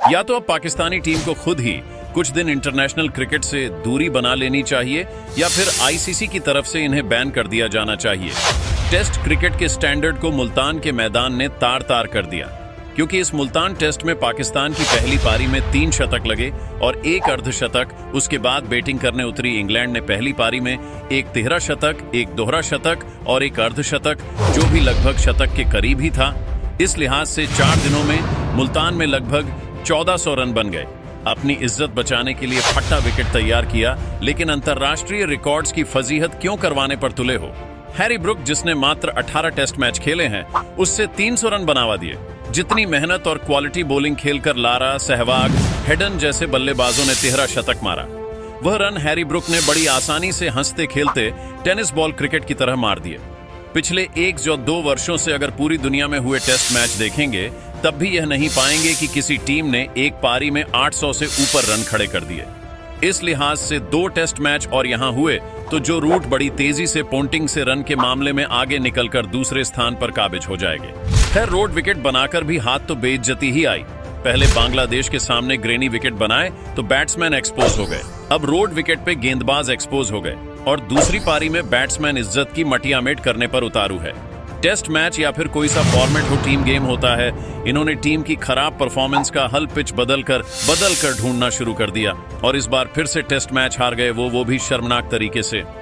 या तो अब पाकिस्तानी टीम को खुद ही कुछ दिन इंटरनेशनल क्रिकेट से दूरी बना लेनी चाहिए या फिर आईसीसी की तरफ से इन्हें बैन कर दिया जाना चाहिए। टेस्ट क्रिकेट के स्टैंडर्ड को मुल्तान के मैदान ने तार तार कर दिया, क्योंकि इस मुल्तान टेस्ट में पाकिस्तान की पहली पारी में 3 शतक लगे और 1 अर्धशतक। उसके बाद बैटिंग करने उतरी इंग्लैंड ने पहली पारी में 1 तिहरा शतक, 1 दोहरा शतक और 1 अर्धशतक, जो भी लगभग शतक के करीब ही था। इस लिहाज से 4 दिनों में मुल्तान में लगभग 1400 रन बन गए। अपनी इज्जत बचाने के लिए फट्टा विकेट तैयार किया, लेकिन अंतर्राष्ट्रीय रिकॉर्ड्स की फजीहत क्यों करवाने पर तुले हो? हैरी ब्रुक, जिसने मात्र 18 टेस्ट मैच खेले हैं, उससे 300 रन बनावा दिए। जितनी मेहनत और क्वालिटी बॉलिंग खेलकर लारा, सहवाग, हेडन जैसे बल्लेबाजों ने तिहरा शतक मारा, वह रन हैरी ब्रुक ने बड़ी आसानी से हंसते खेलते टेनिस बॉल क्रिकेट की तरह मार दिए। पिछले 1-2 वर्षों से अगर पूरी दुनिया में हुए टेस्ट मैच देखेंगे, तब भी यह नहीं पाएंगे कि किसी टीम ने एक पारी में 800 से ऊपर रन खड़े कर दिए। इस लिहाज से 2 टेस्ट मैच और यहां हुए तो जो रूट बड़ी तेजी से पोंटिंग से रन के मामले में आगे निकलकर दूसरे स्थान पर काबिज हो जाएंगे। खैर, रोड विकेट बनाकर भी हाथ तो बेइज्जती ही आई। पहले बांग्लादेश के सामने ग्रेनी विकेट बनाए तो बैट्समैन एक्सपोज हो गए, अब रोड विकेट पे गेंदबाज एक्सपोज हो गए और दूसरी पारी में बैट्समैन इज्जत की मटियामेट करने पर उतारू है। टेस्ट मैच या फिर कोई सा फॉर्मेट हो, टीम गेम होता है। इन्होंने टीम की खराब परफॉर्मेंस का हल पिच बदल कर ढूंढना शुरू कर दिया और इस बार फिर से टेस्ट मैच हार गए, वो भी शर्मनाक तरीके से।